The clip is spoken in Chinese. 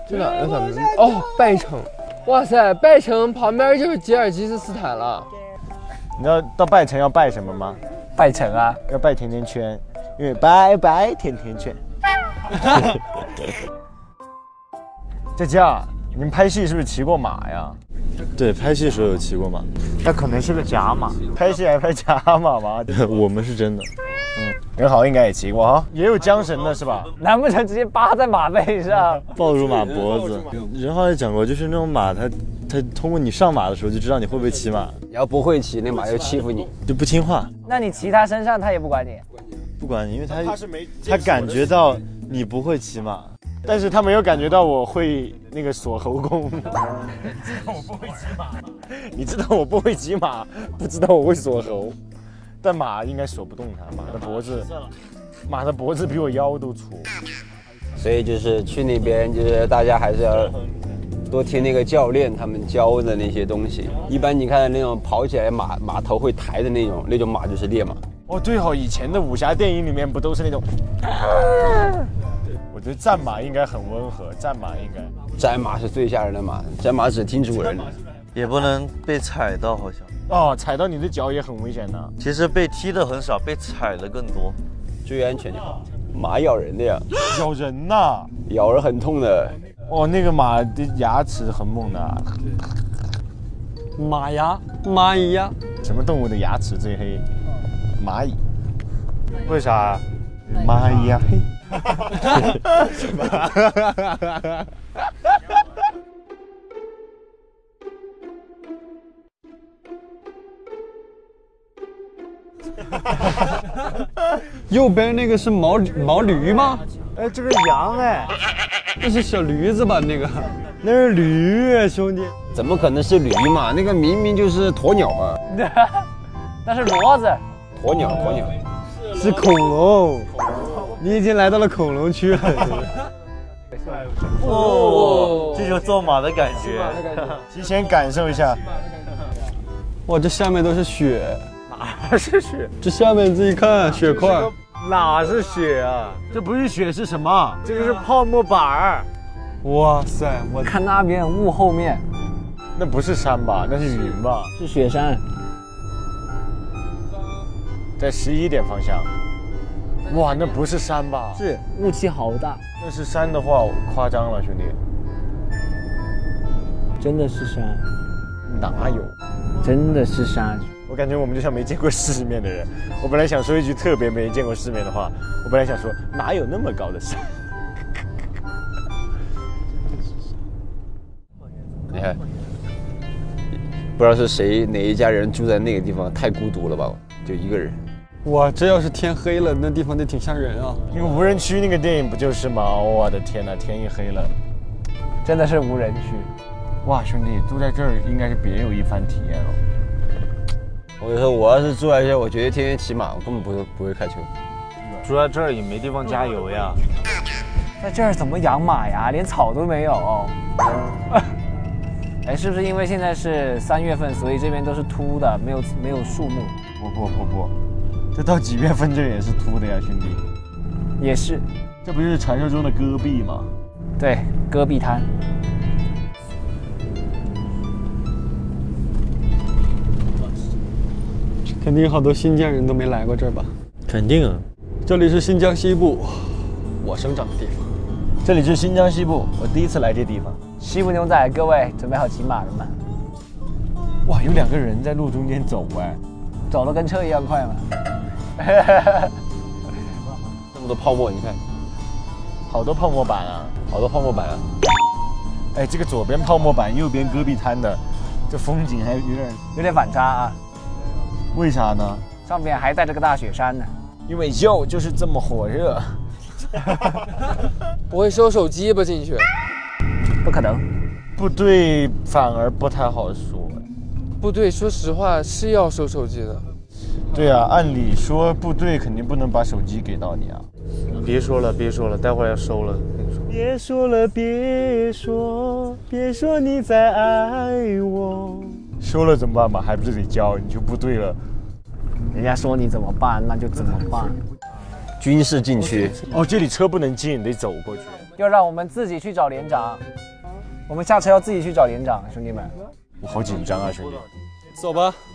这哪个咱们？哦，拜城。哇塞，拜城旁边就是吉尔吉斯斯坦了。 你知道到拜城要拜什么吗？ 拜城啊， 要拜甜甜圈，因为拜拜甜甜圈。佳佳，你们拍戏是不是骑过马呀？ 对，拍戏的时候有骑过马。 那可能是个假马，拍戏还拍假马吗？ 我们是真的。 任豪应该也骑过哈，也有缰绳的是吧？ 难不成直接扒在马背上， 抱住马脖子？任豪也讲过，就是那种马，它通过你上马的时候就知道你会不会骑马。 你要不会骑，那马就欺负你， 就不听话。 那你骑它身上，它也不管你。 不管你，因为它感觉到你不会骑马， 但是他没有感觉到我会那个锁喉功。我不会骑马，你知道我不会骑马，不知道我会锁喉。但马应该锁不动它，马的脖子比我腰都粗。 所以就是去那边，就是大家还是要多听那个教练他们教的那些东西。一般你看那种跑起来马头会抬的那种马就是烈马。 哦，对哦，以前的武侠电影里面不都是那种？我觉得战马应该很温和，战马是最吓人的马，战马只听主人的， 也不能被踩到，好像。 哦，踩到你的脚也很危险的。 其实被踢的很少，被踩的更多。 注意安全就好。马咬人的呀， 咬人呐， 咬人很痛的。 哦，那个马的牙齿很猛的。 马牙、蚂蚁呀， 什么动物的牙齿最黑？蚂蚁。为啥？蚂蚁呀黑。 右边那个是毛驴吗？ 哎，这个羊哎， 那是小驴子吧？ 那是驴，兄弟。 怎么可能是驴嘛？那个明明就是鸵鸟嘛。 那是骡子。 鸵鸟是恐龙。你已经来到了恐龙区了。 哦，这就是坐马的感觉。 提前感受一下。 哇，这下面都是雪。 哪是雪？ 这下面自己看雪块。 哪是雪啊？这不是雪是什么？这个是泡沫板儿。 哇塞，我看那边雾后面， 那不是山吧？那是云吧？ 是雪山。 在11点方向。哇，那不是山吧？ 是，雾气好大。 那是山的话，夸张了，兄弟。 真的是山？ 哪有？ 真的是山。 我感觉我们就像没见过世面的人。我本来想说一句特别没见过世面的话，我本来想说哪有那么高的山？ 你看，不知道是哪一家人住在那个地方，太孤独了吧？就一个人。 哇，这要是天黑了，那地方得挺吓人啊！ 那个无人区那个电影不就是吗？我的天哪，天一黑了， 真的是无人区。 哇，兄弟，住在这儿应该是别有一番体验哦。 我跟你说，我要是住在这，我绝对天天骑马，我根本不会开车。 住在这儿也没地方加油呀。 在这儿怎么养马呀？连草都没有。哎，是不是因为现在是3月份，所以这边都是秃的，没有树木？ 不，这到几月份这也是秃的呀，兄弟。 也是。 这不就是传说中的戈壁吗？ 对，戈壁滩。肯定好多新疆人都没来过这儿吧？ 肯定啊。 这里是新疆西部，我生长的地方。 这里是新疆西部，我第一次来这地方。 西部牛仔，各位准备好骑马了吗？ 哇，有2个人在路中间走哎， 走得跟车一样快吗？ 那么多泡沫，你看， 好多泡沫板啊， 好多泡沫板啊。 哎，这个左边泡沫板，右边戈壁滩的，这风景还有点反差啊。 为啥呢？ 上边还带着个大雪山呢。 因为肉就是这么火热。 不会收手机吧进去？ 不可能。 部队反而不太好说。 部队说实话是要收手机的。 对啊，按理说部队肯定不能把手机给到你啊。 别说了，待会儿要收了。 别说了，别说你在爱我。收了怎么办嘛？还不是得交？你就部队了。 人家说你怎么办，那就怎么办。 军事禁区。 哦，这里车不能进，得走过去。 要让我们自己去找连长。我们下车要自己去找连长，兄弟们。 我好紧张啊，兄弟。 走吧。